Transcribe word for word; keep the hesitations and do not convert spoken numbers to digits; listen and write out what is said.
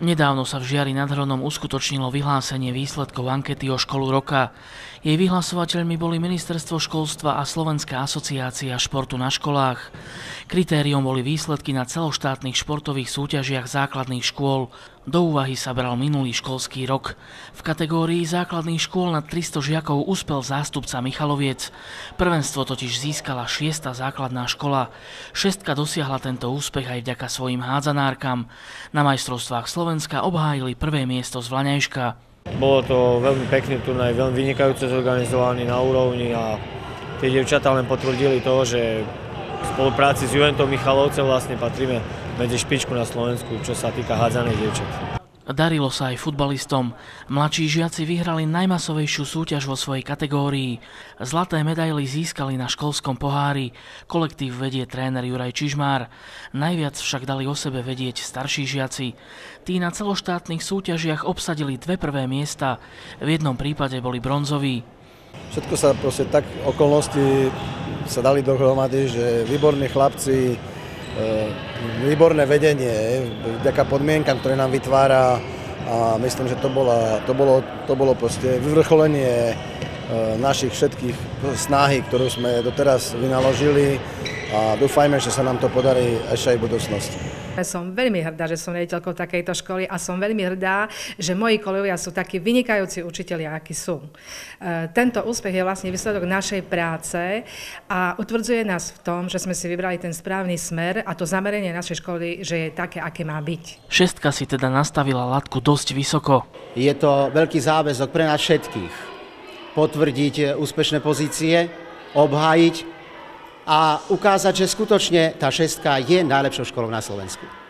Nedávno sa v Žiari nad Hronom uskutočnilo vyhlásenie výsledkov ankety o školu roka. Jej vyhlasovateľmi boli Ministerstvo školstva a Slovenská asociácia športu na školách. Kritériom boli výsledky na celoštátnych športových súťažiach základných škôl. Do úvahy sa bral minulý školský rok. V kategórii základných škôl nad tristo žiakov uspel zástupca Michaloviec. Prvenstvo totiž získala šiesta základná škola. Šestka dosiahla tento úspech aj vďaka svojim hádzanárkam. Na majstrovstvách Slovenska obhájili prvé miesto z Vlaňajška. Bolo to veľmi pekný turnaj, veľmi vynikajúce zorganizovaný na úrovni a tie dievčatá len potvrdili to, že v spolupráci s Juventom Michalovce vlastne patríme medzi špičku na Slovensku, čo sa týka hádzaných dievčat. Darilo sa aj futbalistom. Mladší žiaci vyhrali najmasovejšiu súťaž vo svojej kategórii. Zlaté medaily získali na školskom pohári. Kolektív vedie tréner Juraj Čižmár. Najviac však dali o sebe vedieť starší žiaci. Tí na celoštátnych súťažiach obsadili dve prvé miesta. V jednom prípade boli bronzoví. Všetko sa proste tak okolnosti sa dali dohromady, že výborní chlapci, výborné vedenie, vďaka podmienkam, ktoré nám vytvára, a myslím, že to, bola, to, bolo, to bolo proste vyvrcholenie našich všetkých snahy, ktorú sme doteraz vynaložili a dúfajme, že sa nám to podarí ešte aj v budúcnosti. Som veľmi hrdá, že som riaditeľkou takejto školy a som veľmi hrdá, že moji kolegovia sú takí vynikajúci učitelia, akí sú. Tento úspech je vlastne výsledok našej práce a utvrdzuje nás v tom, že sme si vybrali ten správny smer a to zameranie našej školy, že je také, aké má byť. Šestka si teda nastavila latku dosť vysoko. Je to veľký záväzok pre nás všetkých. Potvrdiť úspešné pozície, obhájiť a ukázať, že skutočne tá šestka je najlepšou školou na Slovensku.